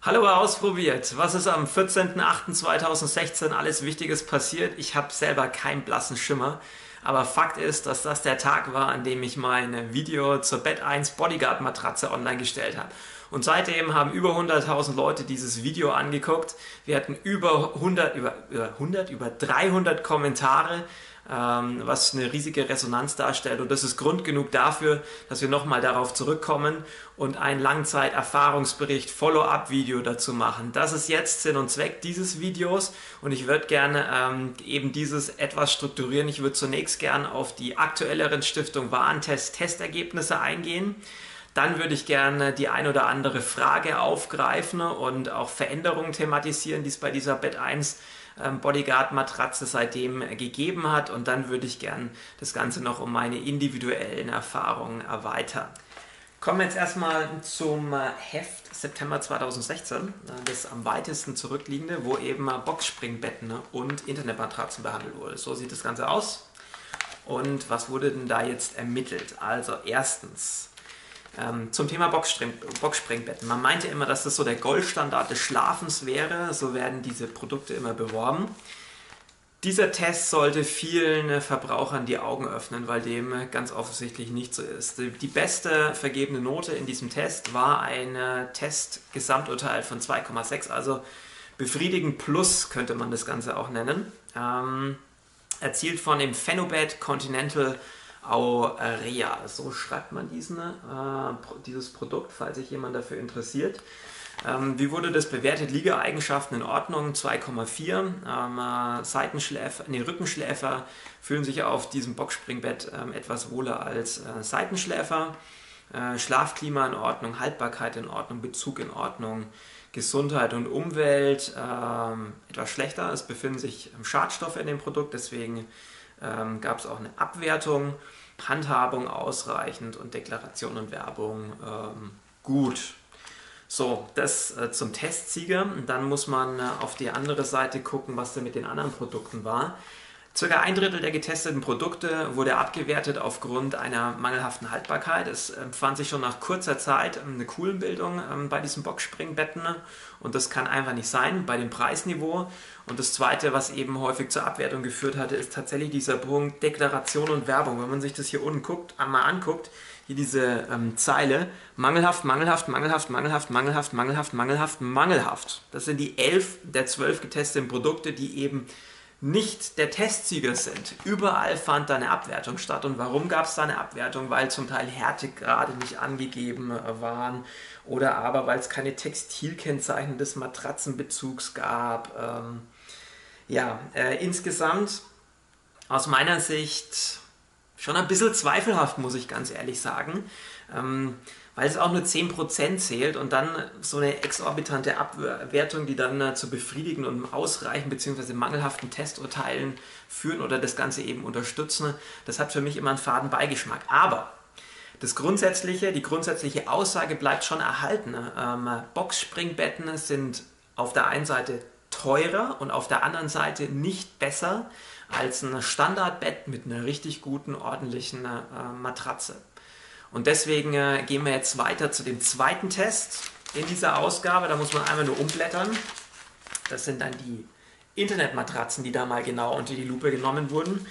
Hallo ausprobiert. Was ist am 14.08.2016 alles Wichtiges passiert? Ich habe selber keinen blassen Schimmer. Aber Fakt ist, dass das der Tag war, an dem ich mein Video zur Bett 1 Bodyguard Matratze online gestellt habe. Und seitdem haben über 100.000 Leute dieses Video angeguckt. Wir hatten über 300 Kommentare, was eine riesige Resonanz darstellt. Und das ist Grund genug dafür, dass wir nochmal darauf zurückkommen und einen Langzeit-Erfahrungsbericht, Follow-up-Video dazu machen. Das ist jetzt Sinn und Zweck dieses Videos und ich würde gerne eben dieses etwas strukturieren. Ich würde zunächst gerne auf die aktuelleren Stiftung Warentest-Testergebnisse eingehen. Dann würde ich gerne die ein oder andere Frage aufgreifen und auch Veränderungen thematisieren, die es bei dieser Bett 1 Bodyguard Matratze seitdem gegeben hat. Und dann würde ich gerne das Ganze noch um meine individuellen Erfahrungen erweitern. Kommen wir jetzt erstmal zum Heft September 2016, das am weitesten zurückliegende, wo eben Boxspringbetten und Internetmatratzen behandelt wurde. So sieht das Ganze aus. Und was wurde denn da jetzt ermittelt? Also erstens, zum Thema Boxspringbetten. Man meinte immer, dass das so der Goldstandard des Schlafens wäre. So werden diese Produkte immer beworben. Dieser Test sollte vielen Verbrauchern die Augen öffnen, weil dem ganz offensichtlich nicht so ist. Die beste vergebene Note in diesem Test war ein Test-Gesamturteil von 2,6, also befriedigend plus könnte man das Ganze auch nennen. Erzielt von dem Phenobed Continental Aurea. So schreibt man dieses Produkt, falls sich jemand dafür interessiert. Wie wurde das bewertet? Liegeeigenschaften in Ordnung, 2,4. Rückenschläfer fühlen sich auf diesem Boxspringbett etwas wohler als Seitenschläfer. Schlafklima in Ordnung, Haltbarkeit in Ordnung, Bezug in Ordnung, Gesundheit und Umwelt etwas schlechter. Es befinden sich Schadstoffe in dem Produkt, deswegen gab es auch eine Abwertung. Handhabung ausreichend und Deklaration und Werbung gut. So, das zum Testsieger. Und dann muss man auf die andere Seite gucken, was da mit den anderen Produkten war. Circa ein Drittel der getesteten Produkte wurde abgewertet aufgrund einer mangelhaften Haltbarkeit. Es fand sich schon nach kurzer Zeit eine Kuhlenbildung bei diesen Boxspringbetten und das kann einfach nicht sein bei dem Preisniveau. Und das Zweite, was eben häufig zur Abwertung geführt hatte, ist tatsächlich dieser Punkt Deklaration und Werbung. Wenn man sich das hier unten einmal anguckt, hier diese Zeile, mangelhaft, mangelhaft, mangelhaft, mangelhaft, mangelhaft, mangelhaft, mangelhaft, mangelhaft. Das sind die 11 der 12 getesteten Produkte, die eben nicht der Testsieger sind. Überall fand da eine Abwertung statt. Und warum gab es da eine Abwertung? Weil zum Teil Härtegrade nicht angegeben waren oder aber weil es keine Textilkennzeichen des Matratzenbezugs gab. Insgesamt aus meiner Sicht schon ein bisschen zweifelhaft, muss ich ganz ehrlich sagen. Weil es auch nur 10% zählt und dann so eine exorbitante Abwertung, die dann zu befriedigenden und ausreichend bzw. mangelhaften Testurteilen führen oder das Ganze eben unterstützen, das hat für mich immer einen faden Beigeschmack. Aber die grundsätzliche Aussage bleibt schon erhalten. Boxspringbetten sind auf der einen Seite teurer und auf der anderen Seite nicht besser als ein Standardbett mit einer richtig guten, ordentlichen Matratze. Und deswegen gehen wir jetzt weiter zu dem zweiten Test in dieser Ausgabe. Da muss man einmal nur umblättern. Das sind dann die Internetmatratzen, die da mal genau unter die Lupe genommen wurden.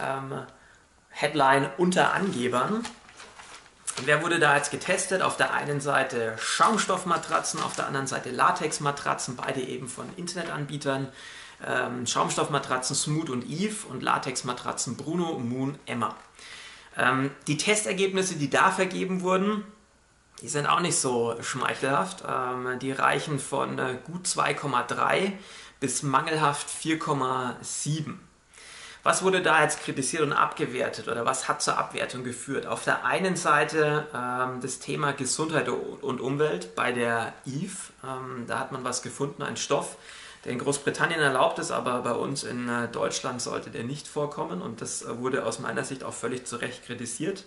Headline unter Angebern. Und wer wurde da jetzt getestet? Auf der einen Seite Schaumstoffmatratzen, auf der anderen Seite Latexmatratzen, beide eben von Internetanbietern. Schaumstoffmatratzen Smooth und Eve und Latexmatratzen Bruno, Moon, Emma. Die Testergebnisse, die da vergeben wurden, die sind auch nicht so schmeichelhaft. Die reichen von gut 2,3 bis mangelhaft 4,7. Was wurde da jetzt kritisiert und abgewertet oder was hat zur Abwertung geführt? Auf der einen Seite das Thema Gesundheit und Umwelt bei der Eve. Da hat man was gefunden, einen Stoff, der in Großbritannien erlaubt ist, aber bei uns in Deutschland sollte der nicht vorkommen und das wurde aus meiner Sicht auch völlig zu Recht kritisiert.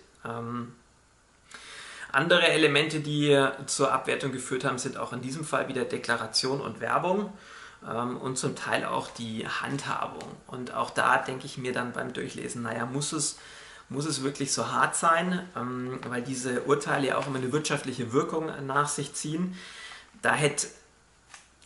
Andere Elemente, die zur Abwertung geführt haben, sind auch in diesem Fall wieder Deklaration und Werbung und zum Teil auch die Handhabung. Und auch da denke ich mir dann beim Durchlesen, naja, muss es wirklich so hart sein, weil diese Urteile ja auch immer eine wirtschaftliche Wirkung nach sich ziehen. Da hätte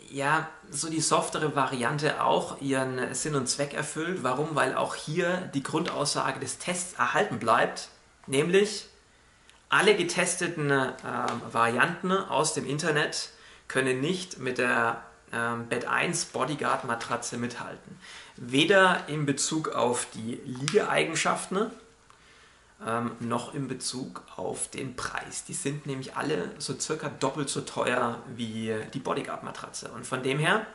ja, so die softere Variante auch ihren Sinn und Zweck erfüllt. Warum? Weil auch hier die Grundaussage des Tests erhalten bleibt, nämlich alle getesteten Varianten aus dem Internet können nicht mit der Bed 1 Bodyguard Matratze mithalten. Weder in Bezug auf die Liegeeigenschaften noch in Bezug auf den Preis. Die sind nämlich alle so circa doppelt so teuer wie die Bodyguard Matratze. Und von dem her,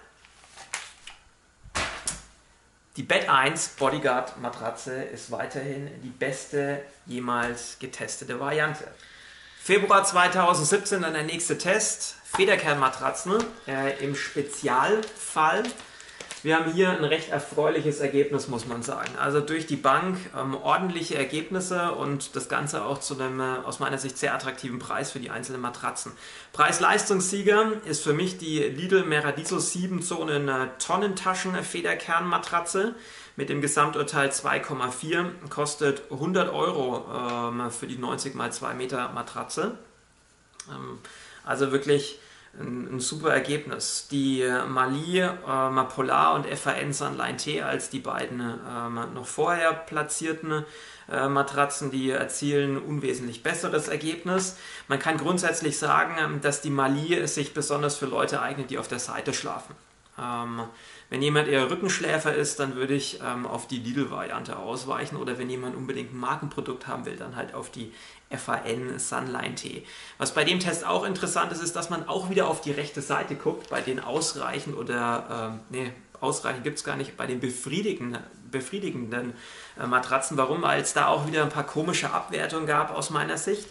die Bed 1 Bodyguard Matratze ist weiterhin die beste jemals getestete Variante. Februar 2017 dann der nächste Test, Federkernmatratzen im Spezialfall. Wir haben hier ein recht erfreuliches Ergebnis, muss man sagen. Also durch die Bank ordentliche Ergebnisse und das Ganze auch zu einem aus meiner Sicht sehr attraktiven Preis für die einzelnen Matratzen. Preis-Leistungssieger ist für mich die Lidl Meradiso 7 Zonen Tonnentaschen Federkernmatratze mit dem Gesamturteil 2,4, kostet 100 € für die 90 x 2 Meter Matratze. Also wirklich ein super Ergebnis. Die Mali, Polar und FAN Sunline T als die beiden noch vorher platzierten Matratzen, die erzielen unwesentlich besseres Ergebnis. Man kann grundsätzlich sagen, dass die Mali sich besonders für Leute eignet, die auf der Seite schlafen. Wenn jemand eher Rückenschläfer ist, dann würde ich auf die Lidl-Variante ausweichen, oder wenn jemand unbedingt ein Markenprodukt haben will, dann halt auf die FAN Sunline T. Was bei dem Test auch interessant ist, ist, dass man auch wieder auf die rechte Seite guckt, bei den ausreichend oder, ausreichend gibt es gar nicht, bei den befriedigenden Matratzen. Warum? Weil es da auch wieder ein paar komische Abwertungen gab aus meiner Sicht.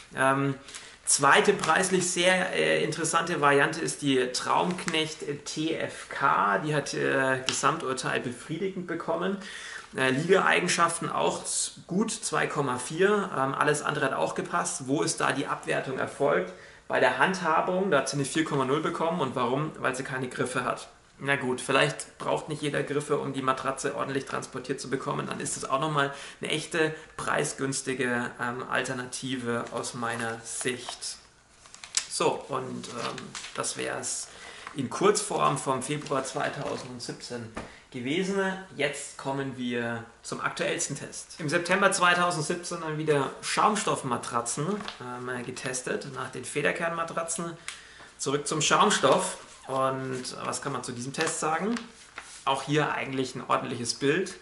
Zweite preislich sehr interessante Variante ist die Traumknecht TFK. Die hat Gesamturteil befriedigend bekommen. Liegeeigenschaften auch gut, 2,4. Alles andere hat auch gepasst. Wo ist da die Abwertung erfolgt? Bei der Handhabung, da hat sie eine 4,0 bekommen. Und warum? Weil sie keine Griffe hat. Na gut, vielleicht braucht nicht jeder Griffe, um die Matratze ordentlich transportiert zu bekommen. Dann ist es auch nochmal eine echte, preisgünstige Alternative aus meiner Sicht. So, und das wäre es in Kurzform vom Februar 2017 gewesen. Jetzt kommen wir zum aktuellsten Test. Im September 2017 dann wieder Schaumstoffmatratzen getestet, nach den Federkernmatratzen. Zurück zum Schaumstoff. Und was kann man zu diesem Test sagen? Auch hier eigentlich ein ordentliches Bild.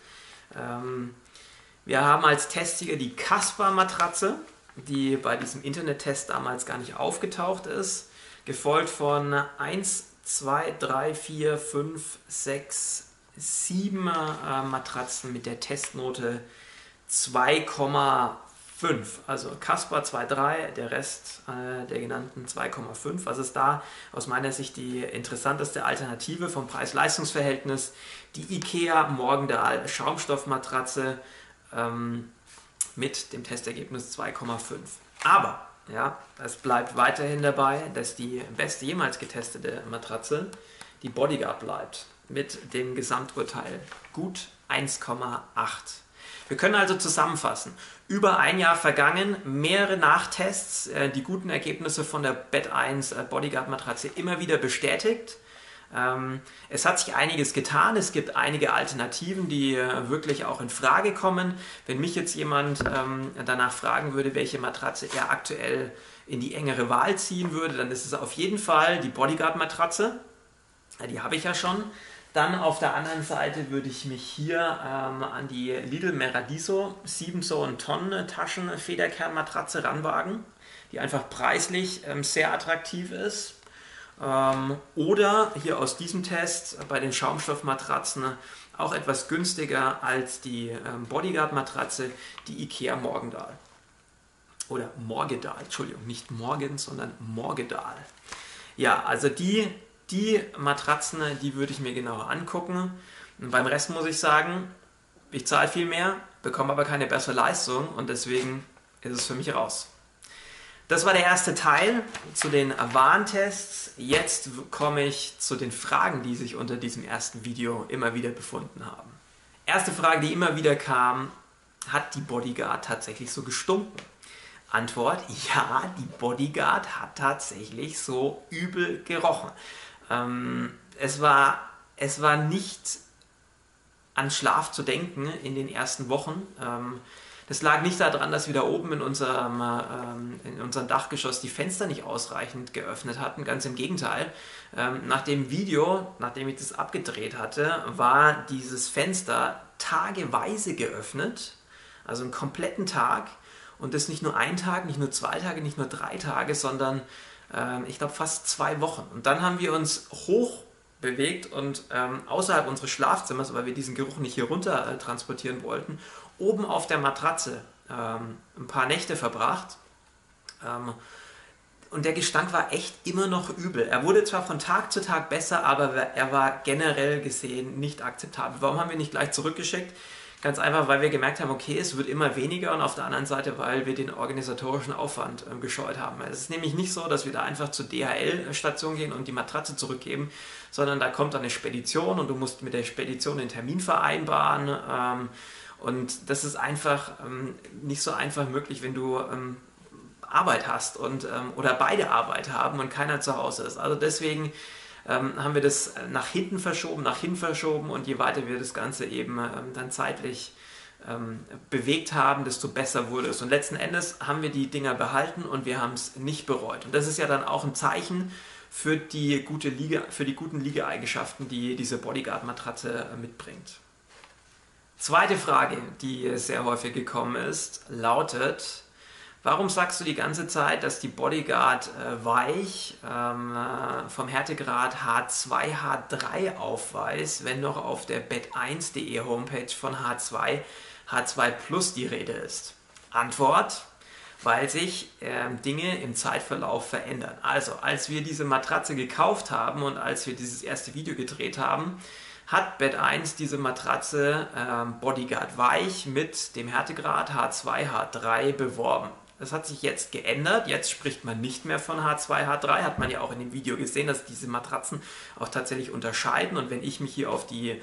Wir haben als Testsieger die Casper-Matratze, die bei diesem Internettest damals gar nicht aufgetaucht ist, gefolgt von 1, 2, 3, 4, 5, 6, 7 Matratzen mit der Testnote 2,5. Also Casper 2,3, der Rest der genannten 2,5. Was ist da aus meiner Sicht die interessanteste Alternative vom Preis-Leistungs-Verhältnis? Die IKEA Morgendal Schaumstoffmatratze mit dem Testergebnis 2,5. Aber ja, es bleibt weiterhin dabei, dass die beste jemals getestete Matratze die Bodyguard bleibt mit dem Gesamturteil gut 1,8. Wir können also zusammenfassen. Über ein Jahr vergangen, mehrere Nachtests, die guten Ergebnisse von der Bed 1 Bodyguard Matratze immer wieder bestätigt. Es hat sich einiges getan, es gibt einige Alternativen, die wirklich auch in Frage kommen. Wenn mich jetzt jemand danach fragen würde, welche Matratze er aktuell in die engere Wahl ziehen würde, dann ist es auf jeden Fall die Bodyguard Matratze. Die habe ich ja schon. Dann auf der anderen Seite würde ich mich hier an die Lidl Meradiso 7 Zonen Tonnen Federkernmatratze ranwagen, die einfach preislich sehr attraktiv ist. Oder hier aus diesem Test bei den Schaumstoffmatratzen auch etwas günstiger als die Bodyguard Matratze, die IKEA Morgendal. Oder Morgedal, Entschuldigung, nicht Morgen, sondern Morgedal. Ja, also die Matratzen, die würde ich mir genauer angucken. Und beim Rest muss ich sagen, ich zahle viel mehr, bekomme aber keine bessere Leistung und deswegen ist es für mich raus. Das war der erste Teil zu den Warntests. Jetzt komme ich zu den Fragen, die sich unter diesem ersten Video immer wieder befunden haben. Erste Frage, die immer wieder kam: Hat die Bodyguard tatsächlich so gestunken? Antwort: Ja, die Bodyguard hat tatsächlich so übel gerochen. Es war nicht an Schlaf zu denken in den ersten Wochen. Das lag nicht daran, dass wir da oben in unserem Dachgeschoss die Fenster nicht ausreichend geöffnet hatten. Ganz im Gegenteil. Nach dem Video, nachdem ich das abgedreht hatte, war dieses Fenster tageweise geöffnet. Also einen kompletten Tag. Und das nicht nur ein Tag, nicht nur 2 Tage, nicht nur 3 Tage, sondern ich glaube fast 2 Wochen. Und dann haben wir uns hoch bewegt und außerhalb unseres Schlafzimmers, weil wir diesen Geruch nicht hier runter transportieren wollten, oben auf der Matratze ein paar Nächte verbracht. Und der Gestank war echt immer noch übel. Er wurde zwar von Tag zu Tag besser, aber er war generell gesehen nicht akzeptabel. Warum haben wir nicht gleich zurückgeschickt? Ganz einfach, weil wir gemerkt haben, okay, es wird immer weniger, und auf der anderen Seite, weil wir den organisatorischen Aufwand gescheut haben. Es ist nämlich nicht so, dass wir da einfach zur DHL-Station gehen und die Matratze zurückgeben, sondern da kommt dann eine Spedition und du musst mit der Spedition den Termin vereinbaren. Und das ist einfach nicht so einfach möglich, wenn du Arbeit hast oder beide Arbeit haben und keiner zu Hause ist. Also deswegen haben wir das nach hinten verschoben, und je weiter wir das Ganze eben dann zeitlich bewegt haben, desto besser wurde es. Und letzten Endes haben wir die Dinger behalten und wir haben es nicht bereut. Und das ist ja dann auch ein Zeichen für die guten Liegeeigenschaften, die diese Bodyguard-Matratze mitbringt. Zweite Frage, die sehr häufig gekommen ist, lautet: Warum sagst du die ganze Zeit, dass die Bodyguard weich vom Härtegrad H2, H3 aufweist, wenn noch auf der bet1.de Homepage von H2, H2 Plus die Rede ist? Antwort: Weil sich Dinge im Zeitverlauf verändern. Also, als wir diese Matratze gekauft haben und als wir dieses erste Video gedreht haben, hat Bet1 diese Matratze Bodyguard weich mit dem Härtegrad H2, H3 beworben. Das hat sich jetzt geändert. Jetzt spricht man nicht mehr von H2, H3. Hat man ja auch in dem Video gesehen, dass diese Matratzen auch tatsächlich unterscheiden. Und wenn ich mich hier auf die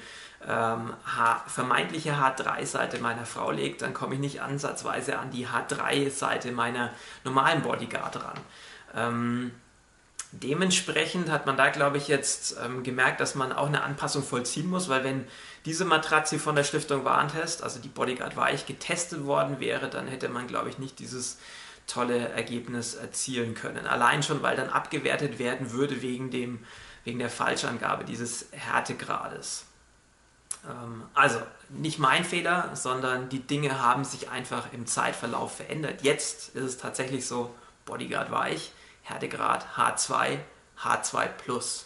vermeintliche H3-Seite meiner Frau lege, dann komme ich nicht ansatzweise an die H3-Seite meiner normalen Bodyguard ran. Dementsprechend hat man da, glaube ich, jetzt gemerkt, dass man auch eine Anpassung vollziehen muss, weil wenn diese Matratze von der Stiftung Warentest, also die Bodyguard Weich, getestet worden wäre, dann hätte man, glaube ich, nicht dieses tolle Ergebnis erzielen können. Allein schon, weil dann abgewertet werden würde wegen der Falschangabe dieses Härtegrades. Also, nicht mein Fehler, sondern die Dinge haben sich einfach im Zeitverlauf verändert. Jetzt ist es tatsächlich so: Bodyguard Weich, Härtegrad H2, H2 Plus.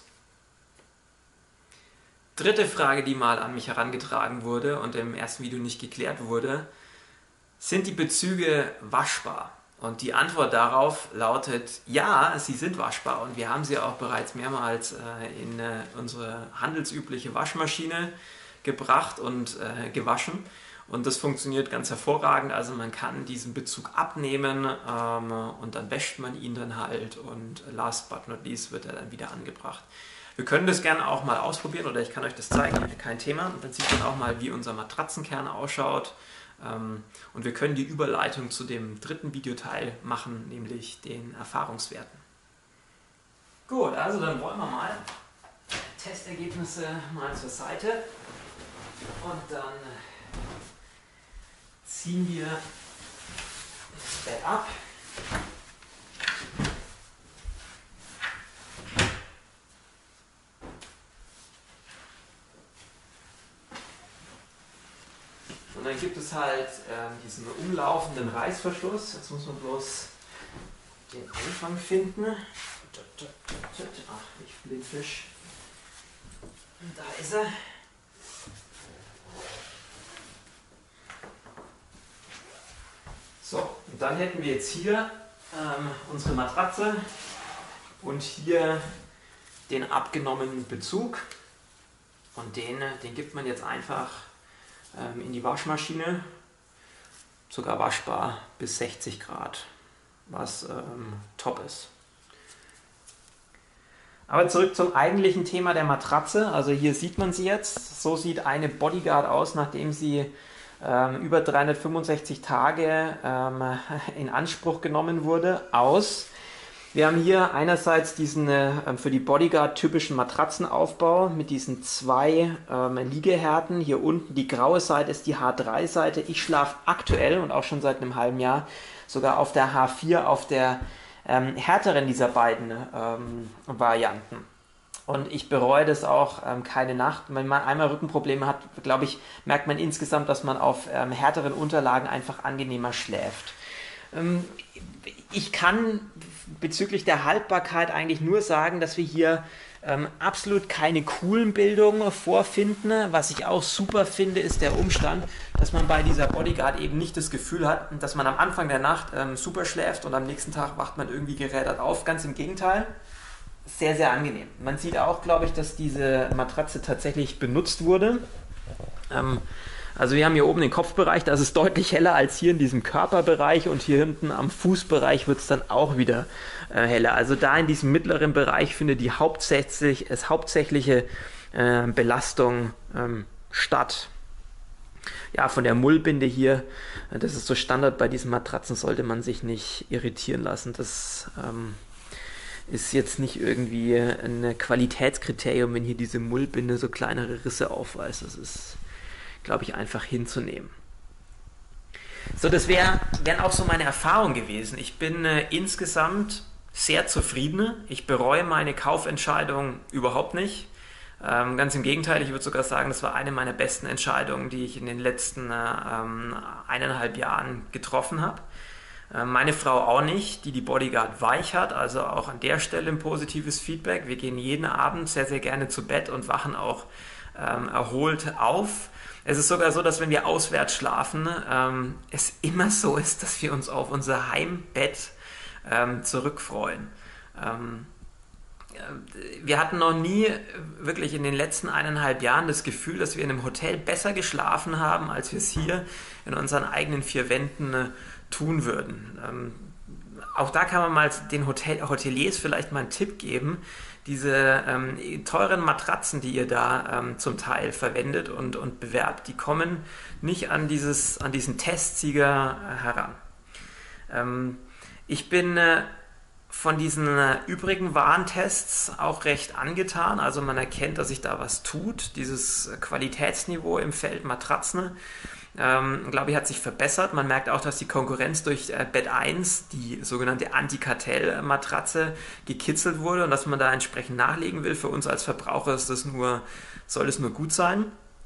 Dritte Frage, die mal an mich herangetragen wurde und im ersten Video nicht geklärt wurde: Sind die Bezüge waschbar? Und die Antwort darauf lautet: Ja, sie sind waschbar, und wir haben sie auch bereits mehrmals in unsere handelsübliche Waschmaschine gebracht und gewaschen. Und das funktioniert ganz hervorragend. Also man kann diesen Bezug abnehmen und dann wäscht man ihn dann halt, und last but not least wird er dann wieder angebracht. Wir können das gerne auch mal ausprobieren, oder ich kann euch das zeigen, kein Thema. Und dann sieht man auch mal, wie unser Matratzenkern ausschaut. Und wir können die Überleitung zu dem dritten Videoteil machen, nämlich den Erfahrungswerten. Gut, also dann wollen wir mal Testergebnisse mal zur Seite, und dann ziehen wir das Bett ab. Und dann gibt es halt diesen umlaufenden Reißverschluss. Jetzt muss man bloß den Anfang finden. Ach, ich Blindfisch. Da ist er. So, und dann hätten wir jetzt hier unsere Matratze und hier den abgenommenen Bezug, und den gibt man jetzt einfach in die Waschmaschine, sogar waschbar bis 60 Grad, was top ist. Aber zurück zum eigentlichen Thema der Matratze. Also hier sieht man sie jetzt. So sieht eine Bodyguard aus, nachdem sie über 365 Tage in Anspruch genommen wurde, aus. Wir haben hier einerseits diesen für die Bodyguard typischen Matratzenaufbau mit diesen zwei Liegehärten. Hier unten die graue Seite ist die H3-Seite. Ich schlafe aktuell und auch schon seit einem halben Jahr sogar auf der H4, auf der härteren dieser beiden Varianten. Und ich bereue das auch keine Nacht. Wenn man einmal Rückenprobleme hat, glaube ich, merkt man insgesamt, dass man auf härteren Unterlagen einfach angenehmer schläft. Ich kann bezüglich der Haltbarkeit eigentlich nur sagen, dass wir hier absolut keine Kuhlenbildung vorfinden. Was ich auch super finde, ist der Umstand, dass man bei dieser Bodyguard eben nicht das Gefühl hat, dass man am Anfang der Nacht super schläft und am nächsten Tag wacht man irgendwie gerädert auf. Ganz im Gegenteil. Sehr, sehr angenehm. Man sieht auch, glaube ich, dass diese Matratze tatsächlich benutzt wurde. Also wir haben hier oben den Kopfbereich, das ist deutlich heller als hier in diesem Körperbereich und hier hinten am Fußbereich wird es dann auch wieder heller. Also da in diesem mittleren Bereich findet die hauptsächliche Belastung statt. Ja, von der Mullbinde hier, das ist so Standard bei diesen Matratzen, sollte man sich nicht irritieren lassen. Das ist jetzt nicht irgendwie ein Qualitätskriterium, wenn hier diese Mullbinde so kleinere Risse aufweist. Das ist, glaube ich, einfach hinzunehmen. So, das wären auch so meine Erfahrungen gewesen. Ich bin insgesamt sehr zufrieden. Ich bereue meine Kaufentscheidung überhaupt nicht. Ganz im Gegenteil, ich würde sogar sagen, das war eine meiner besten Entscheidungen, die ich in den letzten 1,5 Jahren getroffen habe. Meine Frau auch nicht, die Bodyguard weich hat, also auch an der Stelle ein positives Feedback. Wir gehen jeden Abend sehr, sehr gerne zu Bett und wachen auch erholt auf. Es ist sogar so, dass wenn wir auswärts schlafen, es immer so ist, dass wir uns auf unser Heimbett zurückfreuen. Wir hatten noch nie wirklich in den letzten 1,5 Jahren das Gefühl, dass wir in einem Hotel besser geschlafen haben, als wir es hier in unseren eigenen 4 Wänden tun würden. Auch da kann man mal den Hoteliers vielleicht mal einen Tipp geben. Diese teuren Matratzen, die ihr da zum Teil verwendet und bewerbt, die kommen nicht an diesen Testsieger heran. Ich bin von diesen übrigen Warentests auch recht angetan. Also man erkennt, dass sich da was tut. Dieses Qualitätsniveau im Feld Matratzen, glaube ich, hat sich verbessert. Man merkt auch, dass die Konkurrenz durch Bed 1, die sogenannte Antikartell-Matratze, gekitzelt wurde und dass man da entsprechend nachlegen will. Für uns als Verbraucher soll es nur gut sein.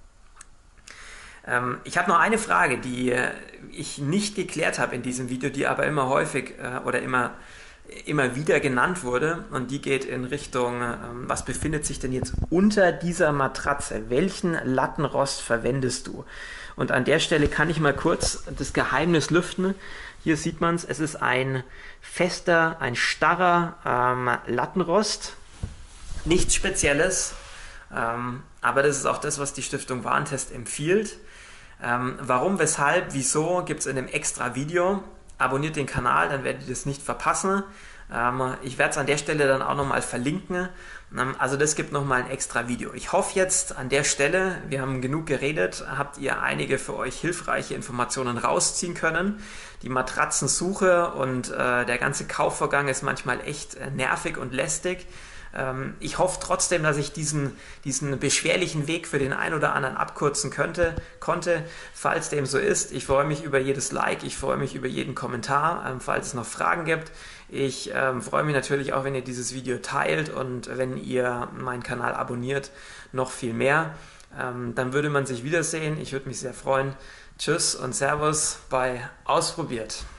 Ich habe noch eine Frage, die ich nicht geklärt habe in diesem Video, die aber immer häufig oder immer wieder genannt wurde, und die geht in Richtung, was befindet sich denn jetzt unter dieser Matratze? Welchen Lattenrost verwendest du? Und an der Stelle kann ich mal kurz das Geheimnis lüften. Hier sieht man es ist ein fester, ein starrer Lattenrost. Nichts Spezielles, aber das ist auch das, was die Stiftung Warentest empfiehlt. Warum, weshalb, wieso, gibt es in einem extra Video. Abonniert den Kanal, dann werdet ihr das nicht verpassen. Ich werde es an der Stelle dann auch nochmal verlinken. Also das gibt nochmal ein extra Video. Ich hoffe jetzt an der Stelle, wir haben genug geredet, habt ihr einige für euch hilfreiche Informationen rausziehen können. Die Matratzensuche und der ganze Kaufvorgang ist manchmal echt nervig und lästig. Ich hoffe trotzdem, dass ich diesen beschwerlichen Weg für den einen oder anderen abkürzen konnte. Falls dem so ist, ich freue mich über jedes Like, ich freue mich über jeden Kommentar, falls es noch Fragen gibt. Ich freue mich natürlich auch, wenn ihr dieses Video teilt und wenn ihr meinen Kanal abonniert, noch viel mehr. Dann würde man sich wiedersehen. Ich würde mich sehr freuen. Tschüss und Servus bei Ausprobiert.